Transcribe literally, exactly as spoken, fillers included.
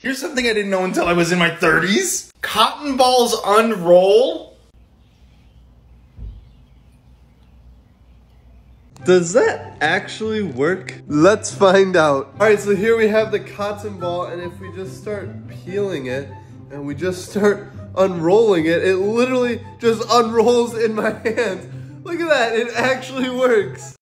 Here's something I didn't know until I was in my thirties. Cotton balls unroll. Does that actually work? Let's find out. All right, so here we have the cotton ball, and if we just start peeling it, and we just start unrolling it, it literally just unrolls in my hands. Look at that, it actually works.